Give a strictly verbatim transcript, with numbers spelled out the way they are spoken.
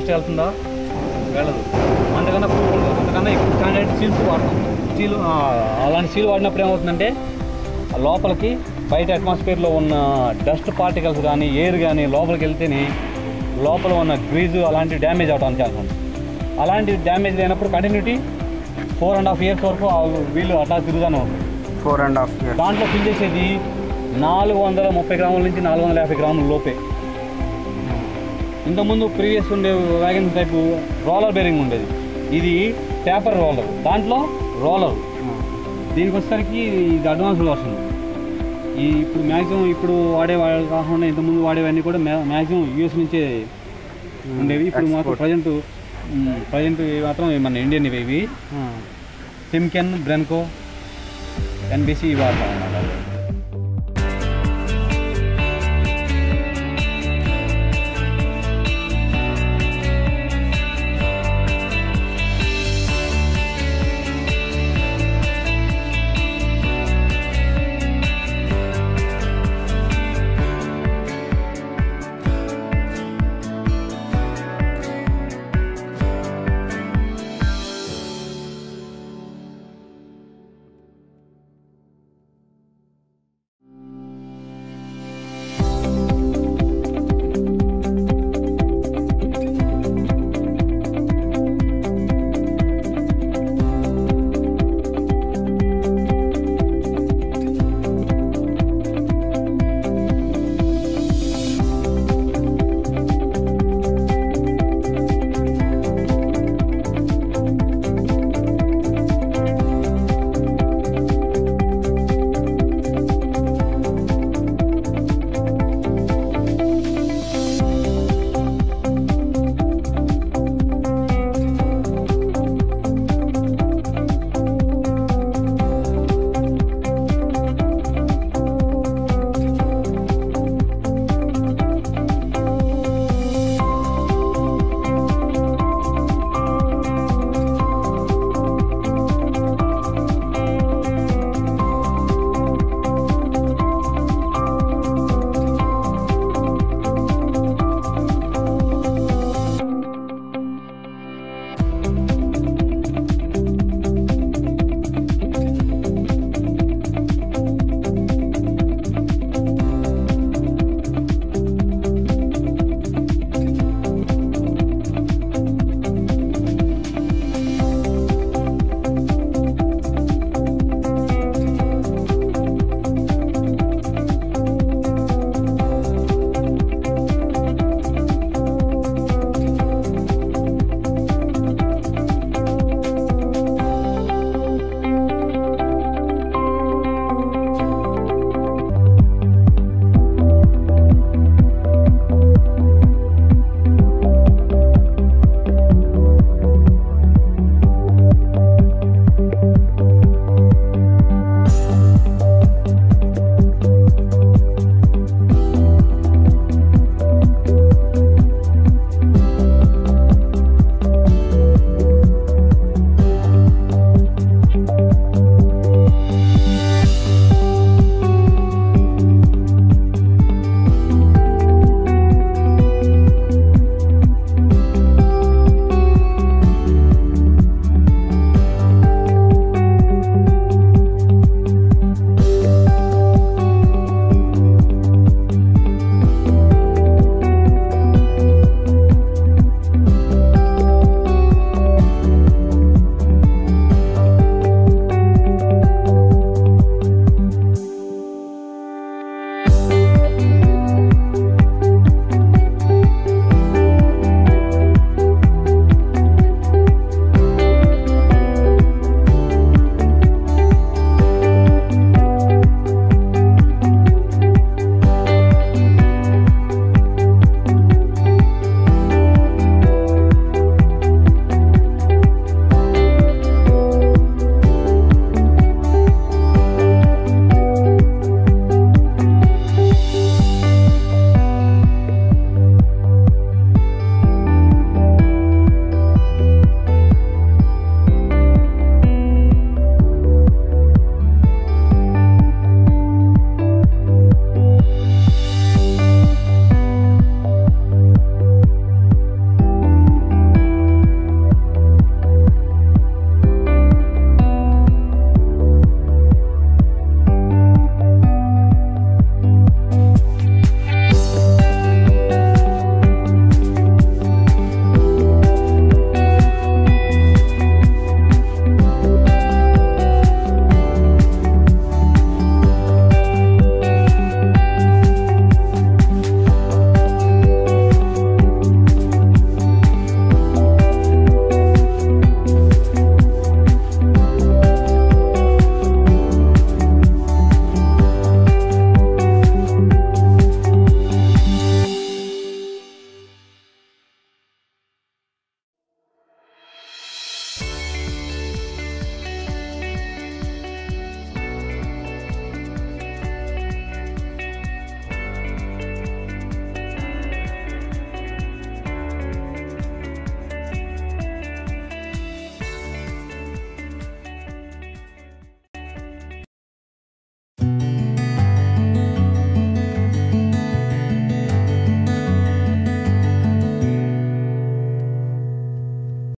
Fast వెళ్తుందా? వెళ్ళదు. అంతకన్నా అంతకన్నా ఎక్కువ స్టాండర్డ్ సీల్స్ వాడతాం. సీల్ అలాంటి సీల్ వాడినప్పుడు ఏమవుతుందంటే లోపలికి బయట అట్మాస్ఫియర్లో ఉన్న డస్ట్ పార్టికల్స్ కానీ ఎయిర్ కానీ లోపలికి వెళ్తేనే లోపల ఉన్న గ్రీజు అలాంటి డ్యామేజ్ అవడానికి ఛాన్స్ ఉంది. అలాంటి డ్యామేజ్ లేనప్పుడు continuity four and half years వరకు వీళ్ళు అట్లా తిరుగుతూనే ఉంటుంది. ఫోర్ అండ్ హాఫ్ ఇయర్స్ దాంట్లో ఫిల్ చేసేది నాలుగు వందల ముప్పై గ్రాముల నుంచి నాలుగు వందల యాభై గ్రాముల లోపే. ఇంతకుముందు ప్రీవియస్ ఉండే వ్యాగన్ టైపు రోలర్ బేరింగ్ ఉండేది, ఇది పేపర్ రోలర్, దాంట్లో రోలర్. దీనికి వచ్చేసరికి ఇది అడ్వాన్స్డ్ వర్షన్. ఈ ఇప్పుడు మ్యాక్సిమం ఇప్పుడు వాడే కాకుండా ఇంతకుముందు వాడేవన్నీ కూడా మ్యాక్సిమం యూఎస్ నుంచే ఉండేవి. ఇప్పుడు మాత్రం ప్రజెంట్ ప్రజెంట్ మాత్రం మన ఇండియన్ ఇవి ఇవి సిమ్కెన్, బ్రెన్కో, ఎన్బిసి ఇవి వాడతాం అన్నమాట.